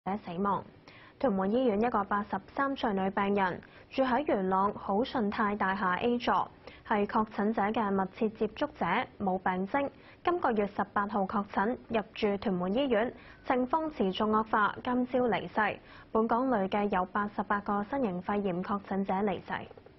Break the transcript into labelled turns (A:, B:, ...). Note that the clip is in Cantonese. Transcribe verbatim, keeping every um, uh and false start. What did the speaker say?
A: 者死亡。屯門醫院一個八十三歲女病人住喺元朗好順泰大廈 A 座，係確診者嘅密切接觸者，冇病徵。今個月十八號確診，入住屯門醫院，情況持續惡化，今朝離世。本港累計有八十八個新型肺炎確診者離世。